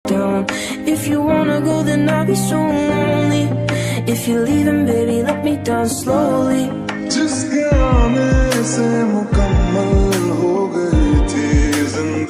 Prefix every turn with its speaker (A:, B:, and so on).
A: down. If you wanna go, then I'll be so lonely. If you're leaving, baby, let me down slowly.